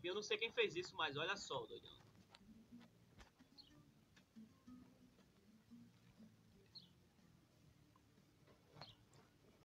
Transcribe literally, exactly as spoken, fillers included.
Eu não sei quem fez isso, mas olha só, doidão.